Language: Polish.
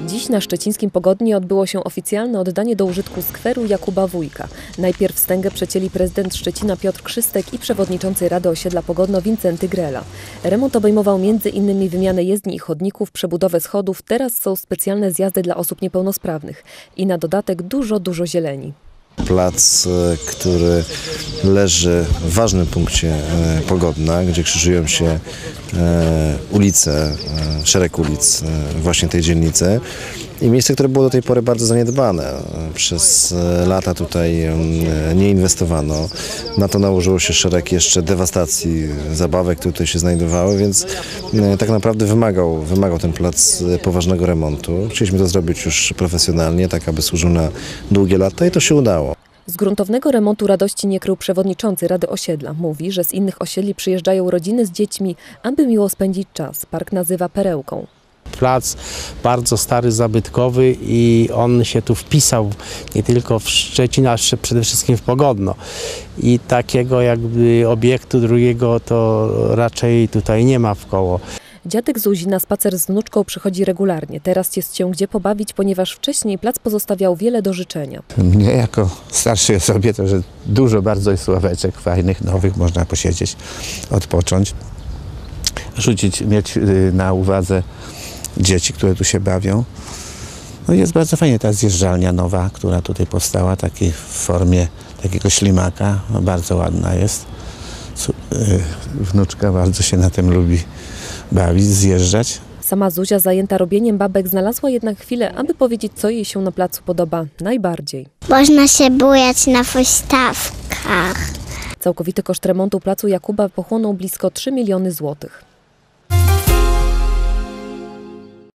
Dziś na szczecińskim Pogodnie odbyło się oficjalne oddanie do użytku skweru Jakuba Wójka. Najpierw wstęgę przecięli prezydent Szczecina Piotr Krzystek i przewodniczący Rady Osiedla Pogodno Wincenty Grela. Remont obejmował m.in. wymianę jezdni i chodników, przebudowę schodów, teraz są specjalne zjazdy dla osób niepełnosprawnych i na dodatek dużo zieleni. Plac, który leży w ważnym punkcie Pogodna, gdzie krzyżują się ulice, szereg ulic właśnie tej dzielnicy. I miejsce, które było do tej pory bardzo zaniedbane. Przez lata tutaj nie inwestowano. Na to nałożyło się szereg jeszcze dewastacji zabawek, które tutaj się znajdowały, więc tak naprawdę wymagał ten plac poważnego remontu. Chcieliśmy to zrobić już profesjonalnie, tak aby służył na długie lata i to się udało. Z gruntownego remontu radości nie krył przewodniczący Rady Osiedla. Mówi, że z innych osiedli przyjeżdżają rodziny z dziećmi, aby miło spędzić czas. Park nazywa perełką. Plac bardzo stary, zabytkowy i on się tu wpisał nie tylko w Szczecin, ale przede wszystkim w Pogodno. I takiego jakby obiektu drugiego to raczej tutaj nie ma wkoło. Dziadek Zuzi na spacer z wnuczką przychodzi regularnie. Teraz jest się gdzie pobawić, ponieważ wcześniej plac pozostawiał wiele do życzenia. Mnie jako starszej osobie to, że dużo bardzo jest ławeczek fajnych, nowych, można posiedzieć, odpocząć, mieć na uwadze dzieci, które tu się bawią. No jest bardzo fajnie ta zjeżdżalnia nowa, która tutaj powstała, w formie takiego ślimaka, no bardzo ładna jest. Wnuczka bardzo się na tym lubi bawić, zjeżdżać. Sama Zuzia, zajęta robieniem babek, znalazła jednak chwilę, aby powiedzieć, co jej się na placu podoba najbardziej. Można się bujać na huśtawkach. Całkowity koszt remontu placu Jakuba pochłonął blisko 3 miliony złotych.